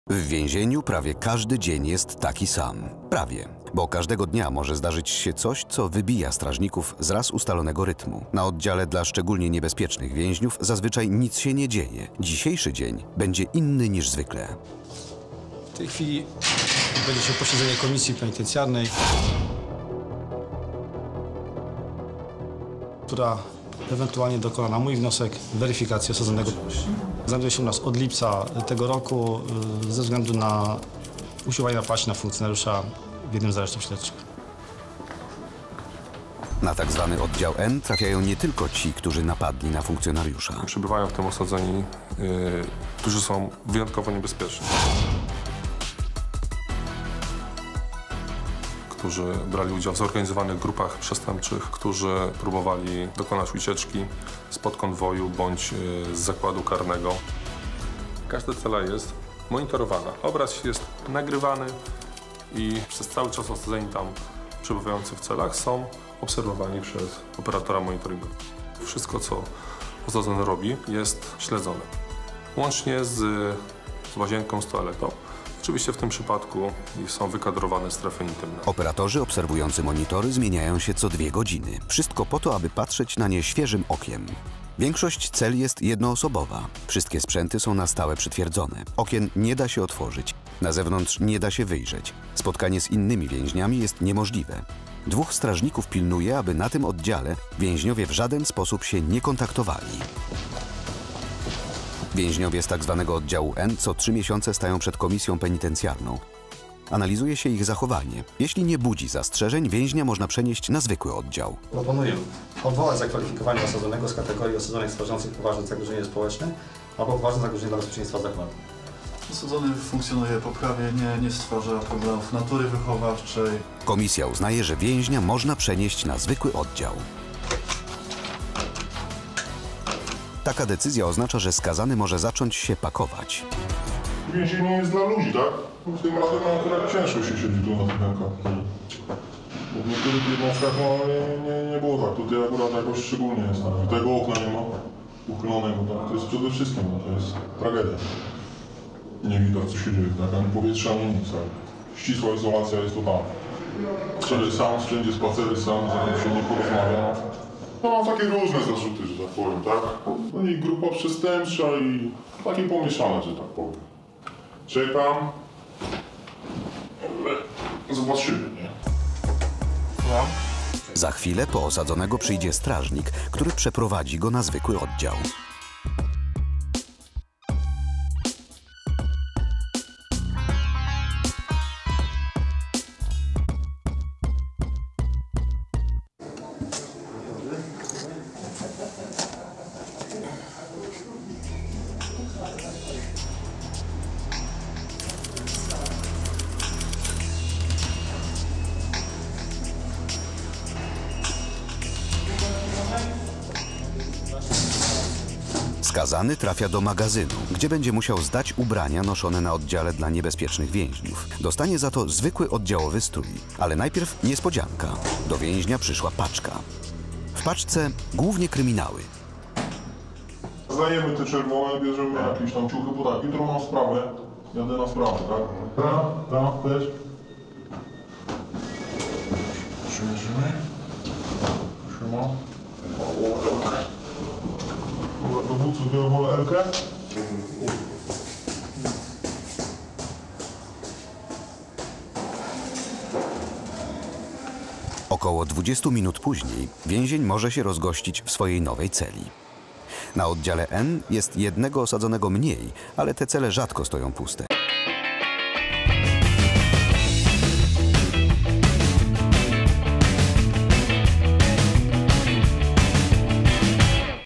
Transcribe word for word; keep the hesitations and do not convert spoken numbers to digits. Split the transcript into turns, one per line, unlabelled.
W więzieniu prawie każdy dzień jest taki sam. Prawie. Bo każdego dnia może zdarzyć się coś, co wybija strażników z raz ustalonego rytmu. Na oddziale dla szczególnie niebezpiecznych więźniów zazwyczaj nic się nie dzieje. Dzisiejszy dzień będzie inny niż zwykle.
W tej chwili będzie się posiedzenie komisji penitencjarnej, która ewentualnie dokona na mój wniosek weryfikacji osadzonego. Znajduje się u nas od lipca tego roku ze względu na usiłowanie napaści na funkcjonariusza w jednym z aresztów śledczych.
Na tak zwany oddział N trafiają nie tylko ci, którzy napadli na funkcjonariusza.
Przybywają w tym osadzeni, yy, którzy są wyjątkowo niebezpieczni. Którzy brali udział w zorganizowanych grupach przestępczych, którzy próbowali dokonać ucieczki spod konwoju bądź z zakładu karnego. Każda cela jest monitorowana. Obraz jest nagrywany i przez cały czas osadzeni tam przebywający w celach są obserwowani przez operatora monitoringu. Wszystko, co osadzony robi, jest śledzone. Łącznie z, z łazienką, z toaletą. Oczywiście w tym przypadku są wykadrowane strefy intymne.
Operatorzy obserwujący monitory zmieniają się co dwie godziny. Wszystko po to, aby patrzeć na nie świeżym okiem. Większość cel jest jednoosobowa. Wszystkie sprzęty są na stałe przytwierdzone. Okien nie da się otworzyć. Na zewnątrz nie da się wyjrzeć. Spotkanie z innymi więźniami jest niemożliwe. Dwóch strażników pilnuje, aby na tym oddziale więźniowie w żaden sposób się nie kontaktowali. Więźniowie z tak zwanego oddziału N co trzy miesiące stają przed komisją penitencjarną. Analizuje się ich zachowanie. Jeśli nie budzi zastrzeżeń, więźnia można przenieść na zwykły oddział.
Proponuję odwołać zakwalifikowanie osadzonego z kategorii osadzonych stwarzających poważne zagrożenie społeczne albo poważne zagrożenie dla bezpieczeństwa zakładu.
Osadzony funkcjonuje poprawnie, nie, nie stwarza problemów natury wychowawczej.
Komisja uznaje, że więźnia można przenieść na zwykły oddział. Taka decyzja oznacza, że skazany może zacząć się pakować.
Więzienie jest dla ludzi, tak? Tym razem akurat ciężko się siedzi tu na tych rękach. Bo w niektórych jednostkach no, nie, nie, nie było tak. Tutaj akurat jakoś szczególnie jest. Tak? Tego okna nie ma uchylonego. Tak? To jest przede wszystkim, no, to jest tragedia. Nie widać, co się dzieje, tak? Ani powietrza, ani nic. Tak? Ścisła izolacja jest to tam. Wszędzie sam, wszędzie spacery sam, z kim się nie porozmawia. No mam takie różne zarzuty, że tak powiem, tak? No i grupa przestępcza i takie pomieszane, że tak powiem. Czekam. Zobaczymy, nie? No.
Za chwilę po osadzonego przyjdzie strażnik, który przeprowadzi go na zwykły oddział. Skazany trafia do magazynu, gdzie będzie musiał zdać ubrania noszone na oddziale dla niebezpiecznych więźniów. Dostanie za to zwykły oddziałowy strój, ale najpierw niespodzianka. Do więźnia przyszła paczka. W paczce głównie kryminały.
Zdajemy te czerwone, bierzemy jakieś tam ciuchy, bo tak, jutro mam sprawę, jadę na sprawę, tak? Tak, tak, też. Przymierzymy. Trzyma. Do butów biorę wolę Elkę.
Około dwudziestu minut później więzień może się rozgościć w swojej nowej celi. Na oddziale N jest jednego osadzonego mniej, ale te cele rzadko stoją puste.